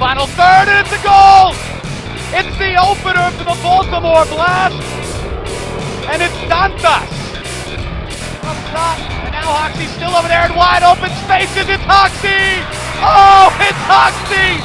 Final third, and it's a goal! It's the opener for the Baltimore Blast, and it's Dantas. Up top, and now Hoxie's still over there in wide open spaces. It's Hoxie! Oh, it's Hoxie!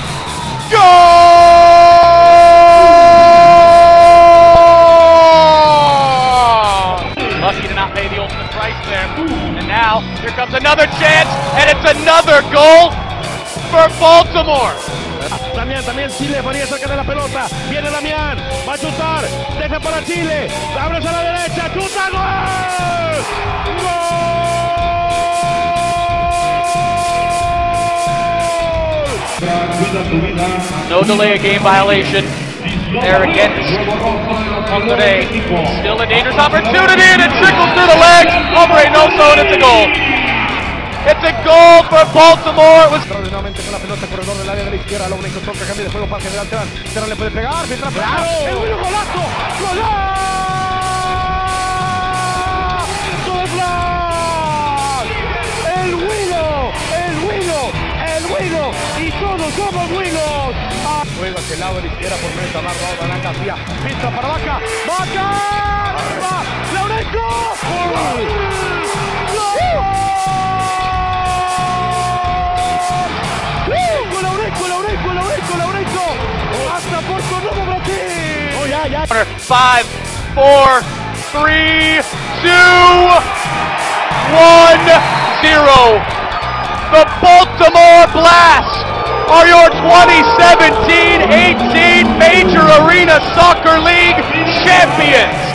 Goal! Lucky to not pay the ultimate price there. And now, here comes another chance, and it's another goal for Baltimore. También Chile ponía cerca de la pelota. Viene Damián, va a chutar, deja para Chile, abre a la derecha, chuta, gol. ¡Gol! No delay, a game violation. There against Monterrey. Still a dangerous opportunity, and it trickles through the legs. Hombre, no so, and it's a goal. It's a goal for Baltimore. It was nuevamente con la pelota, corredor del área de la izquierda, lo único toca, cambio de juego para general Terán. Terán le puede pegar, mientras ¡claro! ¡El Willow, golazo! ¡Golazo de Flash! ¡El Willow! ¡Y todos somos Willows! Juega hacia el lado de la izquierda por medio de Tamarro, Dalán García, pista para Vaca, ¡Vaca! ¡Arriba! ¡Laurenco! ¡Gol! Laurenco, hasta Porto Novo, Brasil. Oh, yeah. 5, 4, 3, 2, 1, 0. The Baltimore Blast are your 2017-18 Major Arena Soccer League champions.